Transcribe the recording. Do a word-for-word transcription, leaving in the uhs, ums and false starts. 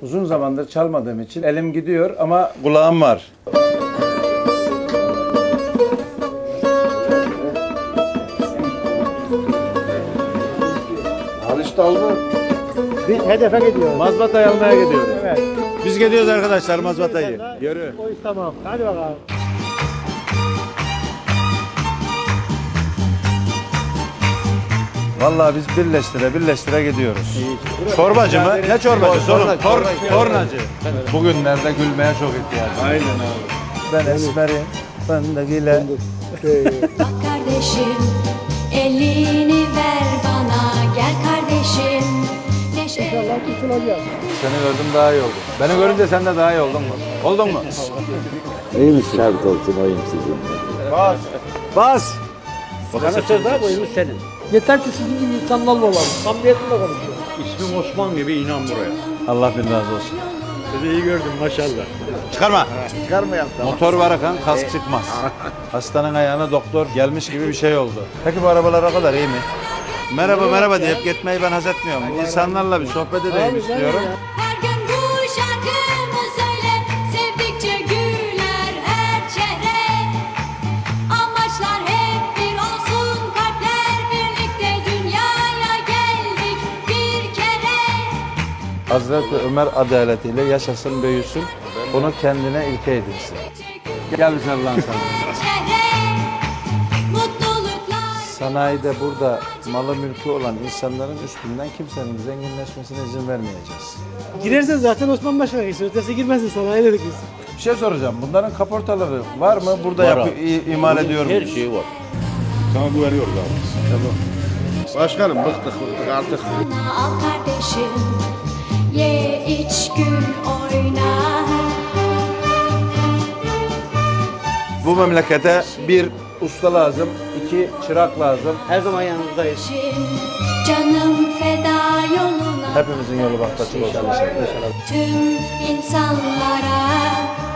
Uzun zamandır çalmadığım için elim gidiyor ama kulağım var. Al işte oldu. Biz hedefe gidiyoruz. Mazbatayı almaya gidiyoruz. Evet. Biz gidiyoruz arkadaşlar mazbatayı. Yürü. O iş tamam. Hadi bakalım. Vallahi biz birleştire birleştire gidiyoruz. Çorbacı mı? Ne çorbacı? Oğlum tor, tornacı. Bugünlerde gülmeye çok ihtiyacım. Aynen abi. Ben esmerim. Fındık ile. Bak kardeşim, elini ver bana. Gel kardeşim, neşe. Seni gördüm daha iyi oldum. Beni görünce sen de daha iyi oldun mu? Oldun mu? İyi misin? Şart olsun oyum sizin. Bas. Bas. Sana söz daha boyumuz senin. Yeter ki sizin gibi insanlarla olalım. Samimiyetle konuşuyor. İsmim Osman gibi inan buraya. Allah bin razı olsun. Sizi iyi gördüm maşallah. Çıkarma. Çıkarmayalım tamam. Motor var Hakan, kask çıkmaz. Hastanın ayağına doktor gelmiş gibi bir şey oldu. Peki bu arabalar o kadar iyi mi? Merhaba merhaba deyip gitmeyi ben haz etmiyorum. İnsanlarla bir sohbet edeyim istiyorum. Her gün bu şarkımı söyle, sevdikçe güler her çehre. Amaçlar hep bir olsun, kalpler birlikte dünyaya geldik bir kere. Hazreti Ömer adaletiyle yaşasın büyüsün, bunu kendine ilke edinsin. Gel bir sarılan sana. Çehre, mutluluklar. Sanayide burada malı mülkü olan insanların üstünden kimsenin zenginleşmesine izin vermeyeceğiz. Girersen zaten Osman Başkan'a geçsin. Ötesi girmezsin sana. Ne dedik biz? Bir şey soracağım, bunların kaportaları var mı? Burada Var yapı, abi. i- imal ediyor Her muyuz? şeyi var. Sana güveniyoruz abi. Başkanım bıktık bıktık artık. Bana al kardeşim, ye iç gül oyna. Bu memlekete bir usta lazım, iki çırak lazım. Her zaman yanınızdayız. Şimdi canım feda yoluna. Hepimizin yolu bahtı açık olsun inşallah. Tüm insanlara